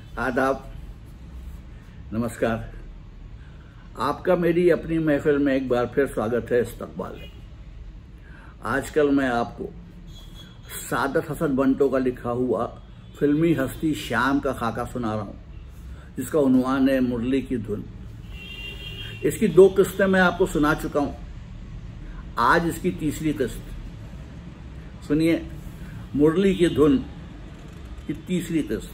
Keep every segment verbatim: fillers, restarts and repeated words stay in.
आदाब, नमस्कार। आपका मेरी अपनी महफिल में एक बार फिर स्वागत है। इस्तकबाल है। आजकल मैं आपको सादत हसन बंटो का लिखा हुआ फिल्मी हस्ती श्याम का खाका सुना रहा हूँ, जिसका उन्वान है मुरली की धुन। इसकी दो किस्तें मैं आपको सुना चुका हूँ, आज इसकी तीसरी किस्त सुनिए। मुरली की धुन की तीसरी किस्त।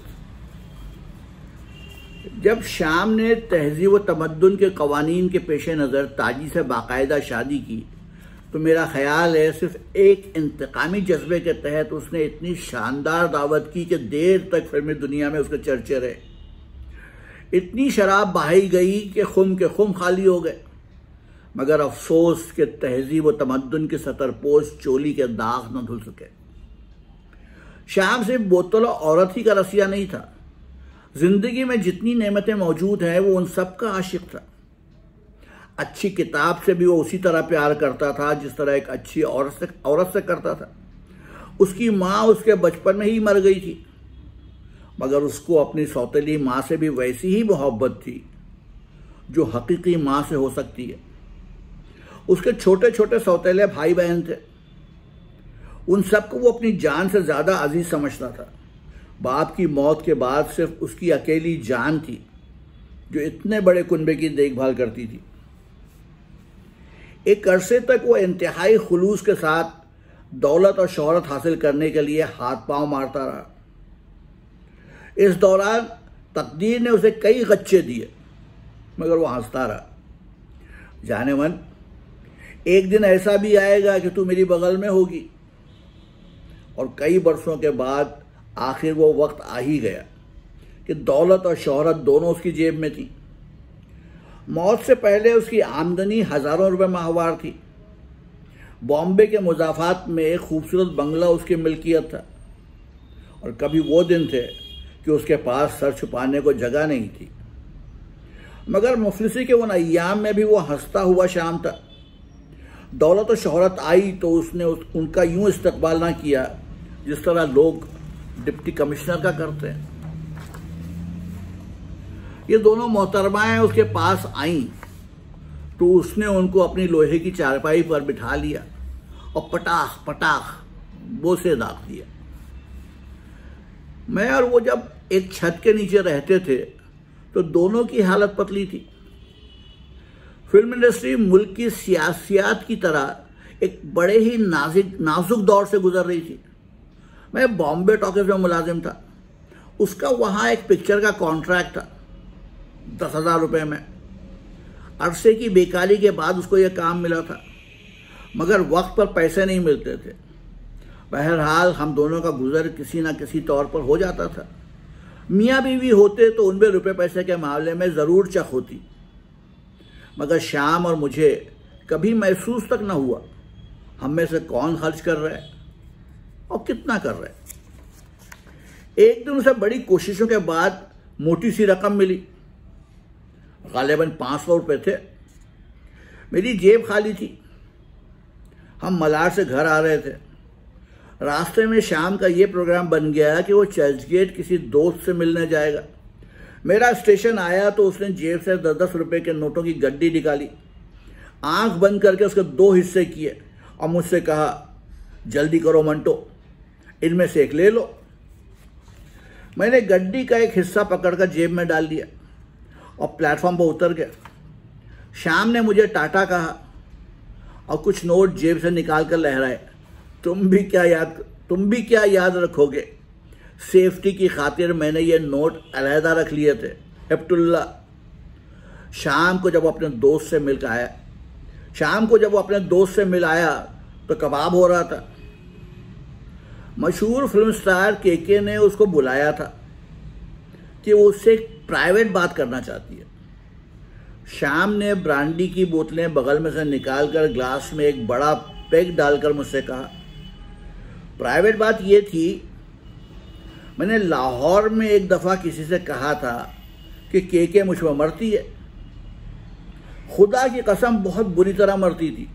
जब श्याम ने तहजीब व तमद्दुन के कवानीन के पेश नज़र ताजी से बाकायदा शादी की, तो मेरा ख्याल है सिर्फ एक इंतकामी जज्बे के तहत उसने इतनी शानदार दावत की कि देर तक फिल्मी दुनिया में उसके चर्चे रहे। इतनी शराब बहाई गई कि खुम के खुम खाली हो गए, मगर अफसोस के तहजीब व तमद्दुन की सतरपोश चोली के दाग न धुल सके। श्याम सिर्फ बोतल और औरत ही का रसिया नहीं था, जिंदगी में जितनी नेमतें मौजूद हैं वो उन सब का आशिक था। अच्छी किताब से भी वो उसी तरह प्यार करता था जिस तरह एक अच्छी औरत से औरत से करता था। उसकी माँ उसके बचपन में ही मर गई थी, मगर उसको अपनी सौतेली माँ से भी वैसी ही मोहब्बत थी जो हकीकी माँ से हो सकती है। उसके छोटे छोटे सौतेले भाई बहन थे, उन सबको वो अपनी जान से ज़्यादा अजीज समझता था। बाप की मौत के बाद सिर्फ उसकी अकेली जान थी जो इतने बड़े कुनबे की देखभाल करती थी। एक अरसे तक वो इंतहाई खुलूस के साथ दौलत और शोहरत हासिल करने के लिए हाथ पांव मारता रहा। इस दौरान तकदीर ने उसे कई गच्चे दिए, मगर वो हंसता रहा। जाने मन, एक दिन ऐसा भी आएगा कि तू मेरी बगल में होगी। और कई बरसों के बाद आखिर वो वक्त आ ही गया कि दौलत और शोहरत दोनों उसकी जेब में थी। मौत से पहले उसकी आमदनी हजारों रुपए माहवार थी। बॉम्बे के मुजाफात में एक खूबसूरत बंगला उसकी मिल्कियत था, और कभी वो दिन थे कि उसके पास सर छुपाने को जगह नहीं थी। मगर मुफलिसी के उन अय्याम में भी वो हंसता हुआ शाम था। दौलत और शोहरत आई तो उसने उस, उनका यूं इस्तकबाल ना किया जिस तरह लोग डिप्टी कमिश्नर का करते हैं। ये दोनों मोहतरमाएं उसके पास आईं तो उसने उनको अपनी लोहे की चारपाई पर बिठा लिया और पटाख पटाख बोसे दाग दिया। मैं और वो जब एक छत के नीचे रहते थे तो दोनों की हालत पतली थी। फिल्म इंडस्ट्री मुल्क की सियासियात की तरह एक बड़े ही नाजुक नाजुक दौर से गुजर रही थी। मैं बॉम्बे टॉकीज में मुलाजिम था। उसका वहाँ एक पिक्चर का कॉन्ट्रैक्ट था दस हजार रुपये में। अरसे की बेकारी के बाद उसको यह काम मिला था, मगर वक्त पर पैसे नहीं मिलते थे। बहरहाल हम दोनों का गुजर किसी न किसी तौर पर हो जाता था। मियाँ बीवी होते तो उनमें रुपए पैसे के मामले में ज़रूर चक होती, मगर श्याम और मुझे कभी महसूस तक न हुआ हम में से कौन खर्च कर रहा है और कितना कर रहा है। एक दिन उसे बड़ी कोशिशों के बाद मोटी सी रकम मिली, गालिबन पाँच सौ रुपये थे। मेरी जेब खाली थी। हम मलार से घर आ रहे थे। रास्ते में शाम का ये प्रोग्राम बन गया कि वो चर्च गेट किसी दोस्त से मिलने जाएगा। मेरा स्टेशन आया तो उसने जेब से दस दस रुपये के नोटों की गड्डी निकाली, आंख बंद करके उसके दो हिस्से किए और मुझसे कहा, जल्दी करो मंटो, इनमें से एक ले लो। मैंने गड्डी का एक हिस्सा पकड़कर जेब में डाल दिया और प्लेटफॉर्म पर उतर गया। श्याम ने मुझे टाटा कहा और कुछ नोट जेब से निकाल कर लहराए। तुम भी क्या याद तुम भी क्या याद रखोगे, सेफ्टी की खातिर मैंने ये नोट अलहदा रख लिए थे। हेप्टुल्ला। शाम को जब अपने दोस्त से मिल आया शाम को जब वो अपने दोस्त से मिल आया तो कबाब हो रहा था। मशहूर फिल्म स्टार के के ने उसको बुलाया था कि वो उससे एक प्राइवेट बात करना चाहती है। श्याम ने ब्रांडी की बोतलें बगल में से निकालकर ग्लास में एक बड़ा पेग डालकर मुझसे कहा, प्राइवेट बात ये थी, मैंने लाहौर में एक दफ़ा किसी से कहा था कि के के मुझ पर मरती है। खुदा की कसम बहुत बुरी तरह मरती थी,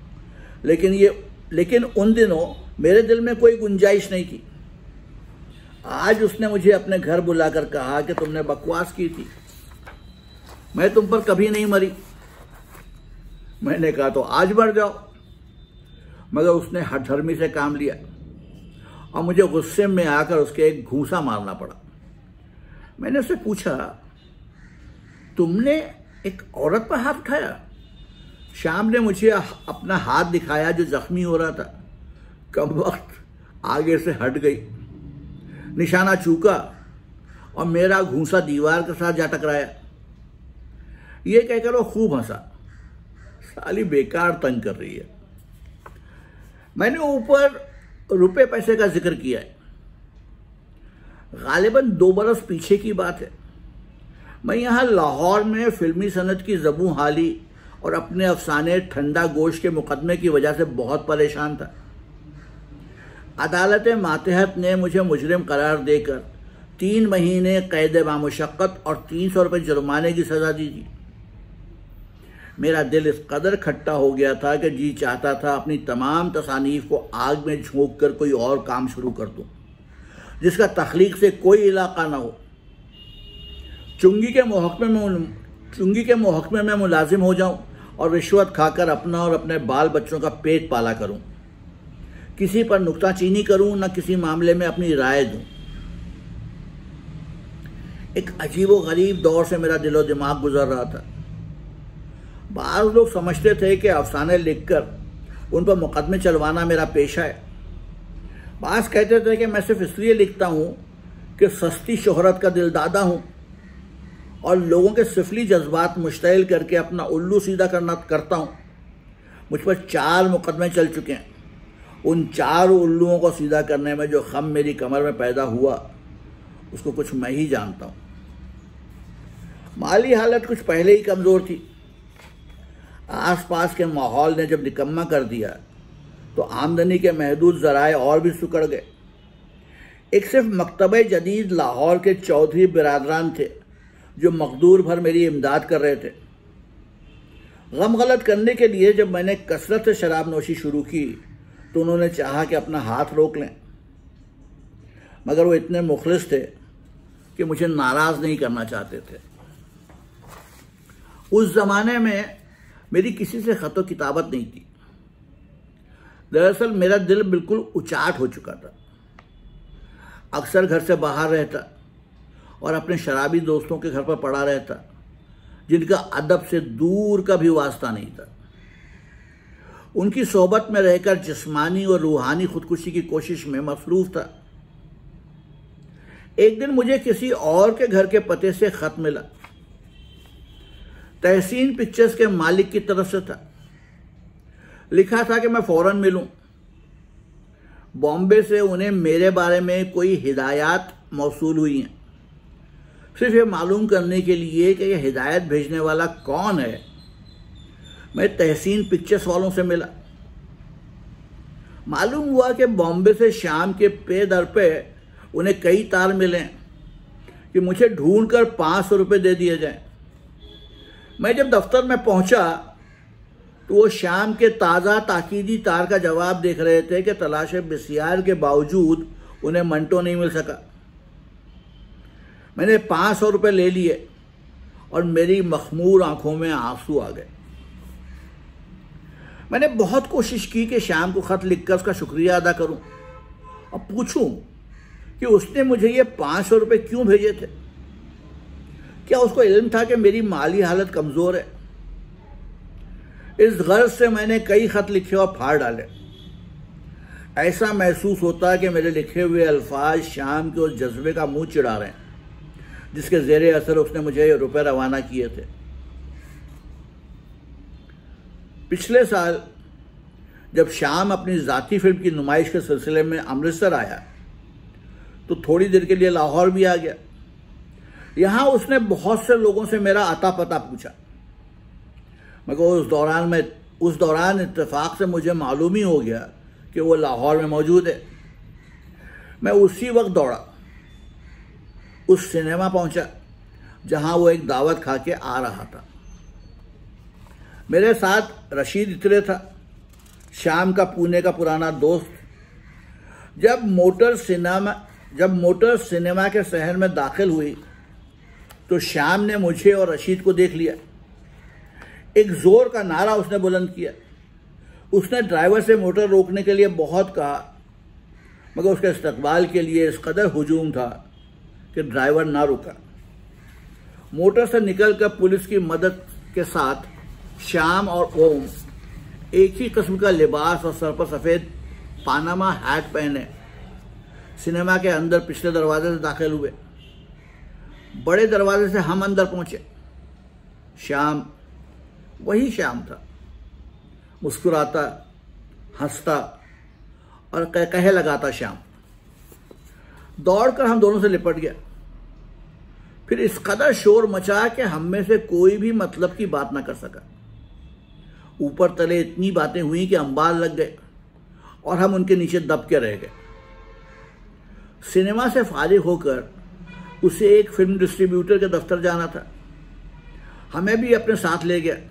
लेकिन ये लेकिन उन दिनों मेरे दिल में कोई गुंजाइश नहीं थी। आज उसने मुझे अपने घर बुलाकर कहा कि तुमने बकवास की थी, मैं तुम पर कभी नहीं मरी। मैंने कहा तो आज मर जाओ, मगर उसने हठधर्मी से काम लिया और मुझे गुस्से में आकर उसके एक घूंसा मारना पड़ा। मैंने उससे पूछा, तुमने एक औरत पर हाथ उठाया? श्याम ने मुझे अपना हाथ दिखाया जो जख्मी हो रहा था। कम वक्त आगे से हट गई, निशाना चूका और मेरा घूंसा दीवार के साथ जा टकराया। ये कहकर वो खूब हंसा, साली बेकार तंग कर रही है। मैंने ऊपर रुपए पैसे का जिक्र किया है। गालिबन दो बरस पीछे की बात है। मैं यहाँ लाहौर में फिल्मी सनत की ज़बू हाली और अपने अफसाने ठंडा गोश्त के मुकदमे की वजह से बहुत परेशान था। अदालत मातहत ने मुझे मुजरिम करार देकर तीन महीने कैद बामुशक्कत और तीन सौ रुपये जुर्माने की सज़ा दी थी। मेरा दिल इस कदर खट्टा हो गया था कि जी चाहता था अपनी तमाम तसानीफ को आग में झोंक कर कोई और काम शुरू कर दूं, जिसका तख्लीक से कोई इलाका ना हो। चुंगी के मुहकमे में चुंगी के मुहकमे में मुलाजिम हो जाऊं और रिश्वत खाकर अपना और अपने बाल बच्चों का पेट पाला करूं। किसी पर नुक्ताचीनी करूं, न किसी मामले में अपनी राय दूं। एक अजीबो गरीब दौर से मेरा दिलो दिमाग गुजर रहा था। बाज़ लोग समझते थे कि अफसाने लिखकर उन पर मुकदमे चलवाना मेरा पेशा है। बाज़ कहते थे कि मैं सिर्फ इसलिए लिखता हूँ कि सस्ती शोहरत का दिलदादा हूँ और लोगों के सिफली जज्बात मुश्तइल करके अपना उल्लू सीधा करना करता हूँ। मुझ पर चार मुकदमे चल चुके हैं। उन चार उल्लुओं को सीधा करने में जो खम मेरी कमर में पैदा हुआ, उसको कुछ मैं ही जानता हूँ। माली हालत कुछ पहले ही कमज़ोर थी। आसपास के माहौल ने जब निकम्मा कर दिया तो आमदनी के महदूद ज़राए और भी सुकड़ गए। एक सिर्फ मकतबे जदीद लाहौर के चौधरी बिरादरान थे जो मकदूर भर मेरी इमदाद कर रहे थे। गम गलत करने के लिए जब मैंने कसरत से शराब नोशी शुरू की तो उन्होंने चाहा कि अपना हाथ रोक लें, मगर वो इतने मुखलिस थे कि मुझे नाराज़ नहीं करना चाहते थे। उस ज़माने में मेरी किसी से ख़त किताबत नहीं थी। दरअसल मेरा दिल बिल्कुल उचाट हो चुका था। अक्सर घर से बाहर रहता और अपने शराबी दोस्तों के घर पर पड़ा रहता, जिनका अदब से दूर का भी वास्ता नहीं था। उनकी सोहबत में रहकर जिस्मानी और रूहानी खुदकुशी की कोशिश में मसरूफ़ था। एक दिन मुझे किसी और के घर के पते से ख़त मिला। तहसीन पिक्चर्स के मालिक की तरफ से था। लिखा था कि मैं फ़ौरन मिलूं। बॉम्बे से उन्हें मेरे बारे में कोई हिदायत मौसूल हुई हैं, सिर्फ ये मालूम करने के लिए कि यह हिदायत भेजने वाला कौन है। मैं तहसीन पिक्चर्स वालों से मिला। मालूम हुआ कि बॉम्बे से शाम के पे दर पे उन्हें कई तार मिले कि मुझे ढूंढकर पाँच सौ रुपये दे दिए जाएं। मैं जब दफ्तर में पहुंचा तो वो शाम के ताज़ा ताकीदी तार का जवाब देख रहे थे कि तलाश बिस्यार के बावजूद उन्हें मंटो नहीं मिल सका। मैंने पाँच सौ रुपये ले लिए और मेरी मखमूर आंखों में आंसू आ गए। मैंने बहुत कोशिश की कि शाम को ख़त लिखकर उसका शुक्रिया अदा करूं और पूछूं कि उसने मुझे ये पाँच सौ रुपये क्यों भेजे थे। क्या उसको इल्म था कि मेरी माली हालत कमज़ोर है? इस गर्ज से मैंने कई ख़त लिखे और फाड़ डाले। ऐसा महसूस होता है कि मेरे लिखे हुए अल्फाज शाम के उस जज्बे का मुंह चिढ़ा रहे हैं जिसके ज़ेरे असर उसने मुझे रुपए रवाना किए थे। पिछले साल जब शाम अपनी ज़ाती फिल्म की नुमाइश के सिलसिले में अमृतसर आया तो थोड़ी देर के लिए लाहौर भी आ गया। यहाँ उसने बहुत से लोगों से मेरा अता पता पूछा, मगर उस दौरान में उस दौरान इत्तेफाक से मुझे मालूम ही हो गया कि वो लाहौर में मौजूद है। मैं उसी वक्त दौड़ा, उस सिनेमा पहुंचा जहां वो एक दावत खा के आ रहा था। मेरे साथ रशीद इतरे था, शाम का पुणे का पुराना दोस्त। जब मोटर सिनेमा जब मोटर सिनेमा के शहर में दाखिल हुई तो श्याम ने मुझे और रशीद को देख लिया। एक जोर का नारा उसने बुलंद किया। उसने ड्राइवर से मोटर रोकने के लिए बहुत कहा, मगर उसके इस्तकबाल के लिए इस कदर हुजूम था कि ड्राइवर ना रुका। मोटर से निकलकर पुलिस की मदद के साथ श्याम और ओम एक ही किस्म का लिबास और सर पर सफ़ेद पानामा हैट पहने सिनेमा के अंदर पिछले दरवाजे से दाखिल हुए। बड़े दरवाजे से हम अंदर पहुंचे। श्याम वही श्याम था, मुस्कुराता, हंसता और कह कहे लगाता श्याम। दौड़कर हम दोनों से लिपट गया। फिर इस कदर शोर मचा कि हम में से कोई भी मतलब की बात ना कर सका। ऊपर तले इतनी बातें हुई कि अंबार लग गए और हम उनके नीचे दब के रह गए। सिनेमा से फारिग होकर उसे एक फिल्म डिस्ट्रीब्यूटर के दफ्तर जाना था। हमें भी अपने साथ ले गया।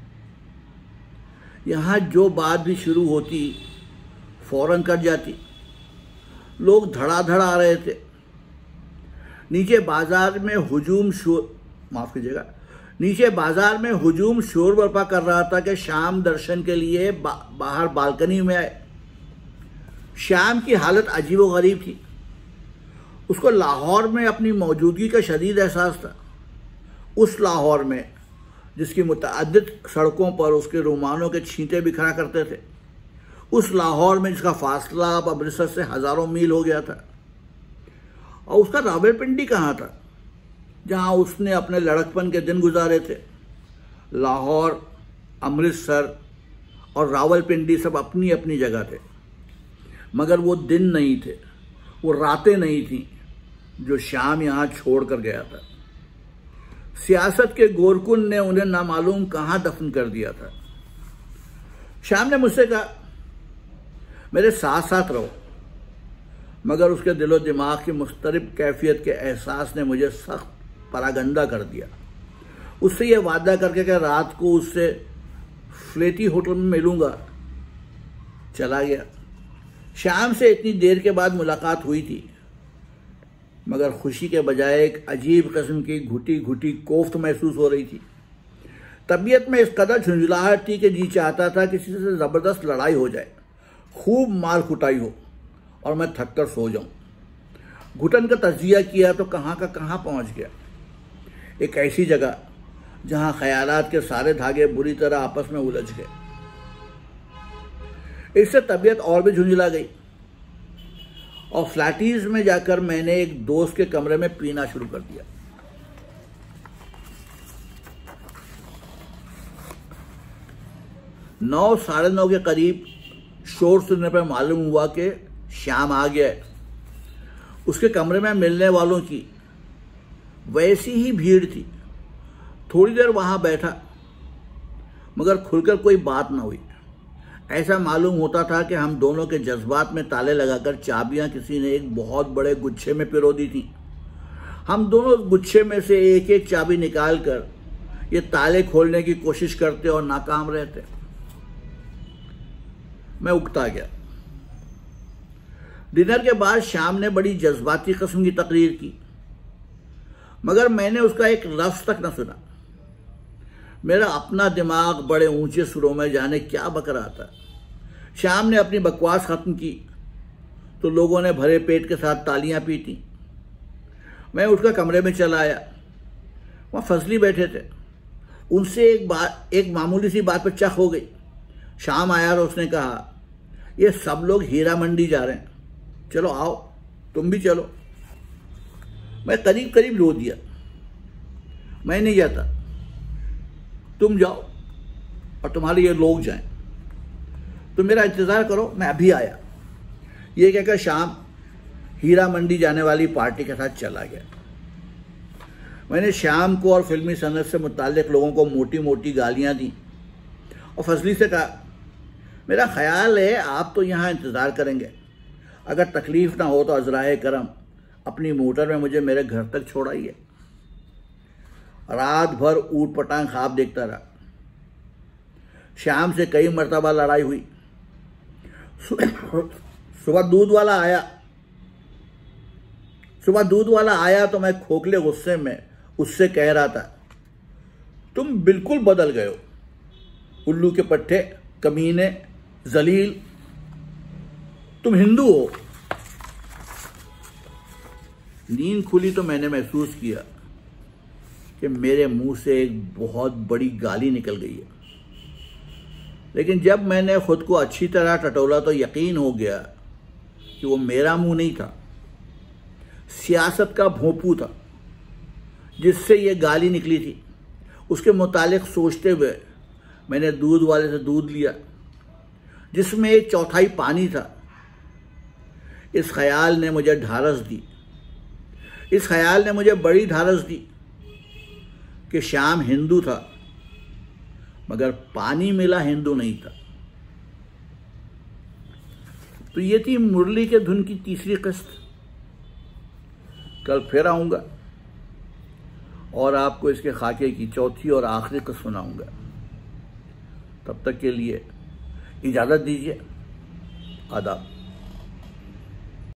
यहाँ जो बात भी शुरू होती फौरन कट जाती। लोग धड़ाधड़ आ रहे थे। नीचे बाजार में हुजूम शोर माफ कीजिएगा नीचे बाजार में हुजूम शोर बर्पा कर रहा था कि श्याम दर्शन के लिए बा, बाहर बालकनी में आए। श्याम की हालत अजीबोगरीब थी। उसको लाहौर में अपनी मौजूदगी का शदीद एहसास था। उस लाहौर में जिसकी मुतअद्दिद सड़कों पर उसके रुमानों के छींटे बिखरा करते थे। उस लाहौर में जिसका फासला अब अमृतसर से हज़ारों मील हो गया था। और उसका रावलपिंडी कहाँ था, जहाँ उसने अपने लड़कपन के दिन गुजारे थे। लाहौर, अमृतसर और रावलपिंडी सब अपनी अपनी जगह थे, मगर वो दिन नहीं थे, वो रातें नहीं थीं जो श्याम यहाँ छोड़ कर गया था। सियासत के गोरकुन ने उन्हें नामालूम कहाँ दफन कर दिया था। श्याम ने मुझसे कहा, मेरे साथ साथ रहो, मगर उसके दिलो दिमाग की मुस्तरिब कैफियत के एहसास ने मुझे सख्त परागंदा कर दिया। उससे यह वादा करके कि रात को उससे फ्लेटी होटल में मिलूंगा, चला गया। श्याम से इतनी देर के बाद मुलाकात हुई थी, मगर खुशी के बजाय एक अजीब किस्म की घुटी घुटी कोफ्त महसूस हो रही थी। तबीयत में इस कदर झुंझलाहट थी कि जी चाहता था किसी से ज़बरदस्त लड़ाई हो जाए, खूब मार कुटाई हो और मैं थक कर सो जाऊं। घुटन का तजिया किया तो कहाँ का कहाँ पहुँच गया। एक ऐसी जगह जहाँ ख्यालात के सारे धागे बुरी तरह आपस में उलझ गए। इससे तबीयत और भी झुंझला गई और फ्लैटीज में जाकर मैंने एक दोस्त के कमरे में पीना शुरू कर दिया। नौ साढ़े नौ के करीब शोर सुनने पर मालूम हुआ कि श्याम आ गया है। उसके कमरे में मिलने वालों की वैसी ही भीड़ थी। थोड़ी देर वहां बैठा, मगर खुलकर कोई बात ना हुई। ऐसा मालूम होता था कि हम दोनों के जज्बात में ताले लगाकर चाबियां किसी ने एक बहुत बड़े गुच्छे में पिरो दी थी। हम दोनों गुच्छे में से एक एक चाबी निकालकर ये ताले खोलने की कोशिश करते और नाकाम रहते। मैं उकता गया। डिनर के बाद श्याम ने बड़ी जज्बाती किस्म की तकरीर की, मगर मैंने उसका एक लफ्ज तक न सुना। मेरा अपना दिमाग बड़े ऊंचे सुरों में जाने क्या बक रहा था। श्याम ने अपनी बकवास खत्म की तो लोगों ने भरे पेट के साथ तालियां पीटी। मैं उठकर कमरे में चला आया। वहाँ फजली बैठे थे। उनसे एक बात एक मामूली सी बात पर चख हो गई। श्याम आया और उसने कहा, ये सब लोग हीरा मंडी जा रहे हैं, चलो आओ, तुम भी चलो। मैं करीब करीब रो दिया। मैं नहीं जाता, तुम जाओ और तुम्हारे ये लोग जाएं। तुम मेरा इंतज़ार करो, मैं अभी आया। ये कहकर श्याम हीरा मंडी जाने वाली पार्टी के साथ चला गया। मैंने श्याम को और फिल्मी सनत से मुताल्लिक लोगों को मोटी मोटी गालियां दी और फजली से कहा, मेरा ख्याल है आप तो यहाँ इंतज़ार करेंगे। अगर तकलीफ़ ना हो तो अज़राए करम अपनी मोटर में मुझे मेरे घर तक छोड़ाइए। रात भर ऊट पटांग ख्वाब देखता रहा। श्याम से कई मरतबा लड़ाई हुई। सुबह दूध वाला आया सुबह दूध वाला आया तो मैं खोखले गुस्से में उससे कह रहा था, तुम बिल्कुल बदल गए हो, उल्लू के पट्टे, कमीने, जलील, तुम हिंदू हो। नींद खुली तो मैंने महसूस किया कि मेरे मुंह से एक बहुत बड़ी गाली निकल गई है, लेकिन जब मैंने खुद को अच्छी तरह टटोला तो यकीन हो गया कि वो मेरा मुंह नहीं था, सियासत का भोंपू था जिससे ये गाली निकली थी। उसके मुतालिक सोचते हुए मैंने दूध वाले से दूध लिया जिसमें एक चौथाई पानी था। इस ख्याल ने मुझे ढारस दी इस ख्याल ने मुझे बड़ी ढारस दी कि श्याम हिंदू था, मगर पानी मिला हिंदू नहीं था। तो ये थी मुरली के धुन की तीसरी किस्त। कल फिर आऊंगा और आपको इसके खाके की चौथी और आखिरी किस्त सुनाऊंगा। तब तक के लिए इजाज़त दीजिए। आदाब।